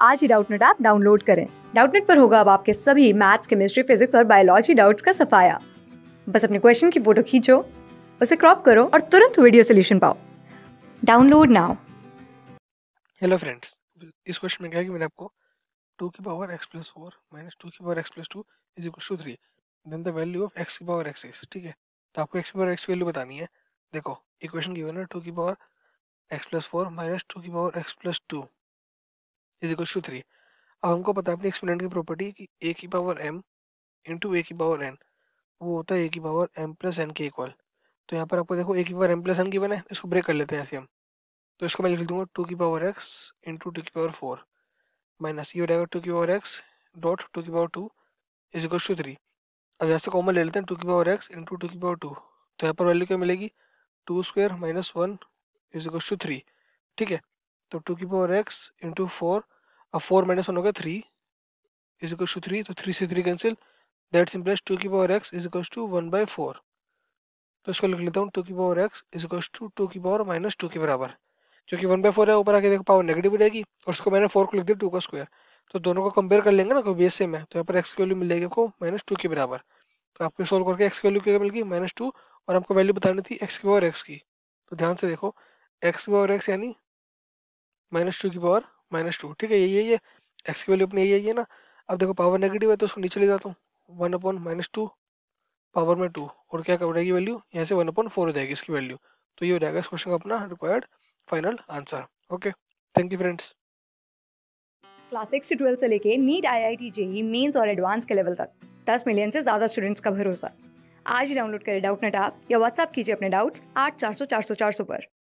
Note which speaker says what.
Speaker 1: आज ही Doubtnut app download करें। डाउटनेट पर होगा अब आपके सभी मैथ्स, केमिस्ट्री, फिजिक्स और बायोलॉजी डाउट्स का सफाया। बस अपने क्वेश्चन की फोटो खींचो, उसे क्रॉप करो और तुरंत वीडियो सोल्यूशन पाओ। Download now.
Speaker 2: हेलो फ्रेंड्स, इस क्वेश्चन में क्या है कि मैंने आपको 2 की पावर x प्लस 4 माइनस 2 की power x plus 2 is equal to 3 then the value of x की पावर x इज, ठीक है। तो आपको x की पावर x की वैल्यू बतानी है। देखो इक्वेशन गिवन है 2 की पावर x प्लस 4 माइनस 2 की power x plus 2 is equal to 3। अब हमको पता है अपनी एक्सपोनेंट की प्रॉपर्टी कि a की पावर m इंटू a की पावर n वो होता है a की पावर m प्लस n के इक्वल। तो यहाँ पर आपको देखो a की power m plus n given है, इसको ब्रेक कर लेते हैं ऐसे हम। तो इसको मैं लिख दूंगा 2 की पावर x इंटू 2 की पावर 4 माइनस ये हो जाएगा 2 की पावर x डॉट 2 की पावर 2 इज इक्वल टू 3। अब यहाँ से कॉमन ले लेते हैं 2 की पावर x इंटू 2 की पावर 2। तो यहाँ पर वैल्यू क्या मिलेगी 2 square minus 1 is equal to 3, ठीक है। तो 2 की पावर x इंटू 4, अब 4 माइनस 1 हो गया 3 इज इक्वल टू 3, तो 3 से 3 कैंसिल, दैट सिंपल्स 2 की power x is equal to 1/4। तो इसको लिख लेता हूँ 2 की power x is equal to 2 की पावर माइनस 2 के बराबर। क्योंकि 1/4 है, ऊपर आके देखो पावर नेगेटिव हो जाएगी और उसको मैंने 4 को लिख दिया 2 का स्क्वायर। तो दोनों को कंपेयर कर लेंगे ना, कोई बेस सेम है, तो यहाँ पर x की वैल्यू मिल जाएगी आपको माइनस 2 के बराबर। तो आपको सोल्व करके x की वैल्यू क्या मिल गई -2, और हमको वैल्यू बतानी थी x की पावर x की। तो ध्यान से देखो x की पावर x यानी -2 की पावर -2, ठीक है। यही है x की वैल्यू अपनी यही है ना। अब देखो पावर नेगेटिव है तो उसको नीचे ले जाता हूँ, 1/-2 पावर में 2, और क्या कर जाएगी वैल्यू यहाँ से 1/4 हो जाएगी इसकी वैल्यू। तो ये हो जाएगा इस क्वेश्चन का अपना required final answer. Okay, thank you friends.
Speaker 1: Class 6 से 12 से लेके नीट, IIT, JEE मेंस और एडवांस के लेवल तक 10 मिलियन से ज्यादा स्टूडेंट्स का भरोसा। आज ही डाउनलोड करें डाउटनेट ऐप या व्हाट्सएप कीजिए अपने डाउट्स 8400 400 400 पर।